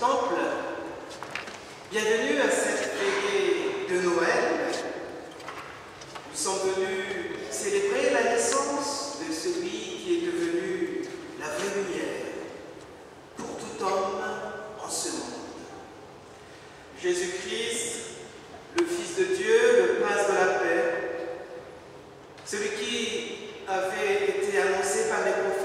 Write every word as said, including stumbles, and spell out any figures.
Temple, bienvenue à cette veillée de Noël. Nous sommes venus célébrer la naissance de celui qui est devenu la vraie lumière pour tout homme en ce monde. Jésus-Christ, le Fils de Dieu, le Prince de la paix, celui qui avait été annoncé par les prophètes